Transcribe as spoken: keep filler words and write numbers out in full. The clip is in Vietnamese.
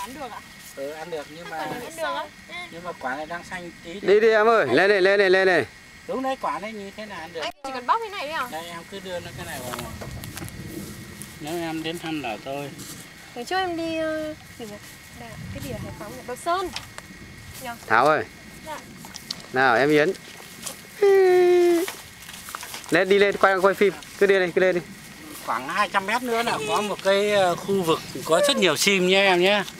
ăn được ạ? Ừ, ăn được nhưng mà Ăn được á? nhưng mà quả này đang xanh tí. Đi đi em ơi, lên đây, lên đây, lên đây. Đúng đấy, quả này như thế nào ăn được. Anh chỉ cần bóc thế này thôi à? Đây em cứ đưa nó cái này vào. Nếu em đến thăm đảo tôi. Ngày trước em đi uh, gì nhỉ? Đà, cái gì ở Hải Phòng nhỉ? Đồ Sơn. Nhờ? Thảo ơi. Dạ. Nào em Yến. Lên đi lên quay quay phim, cứ đi đây, cứ lên đi. Khoảng hai trăm mét nữa là có một cái khu vực có rất nhiều chim nhé em nhé.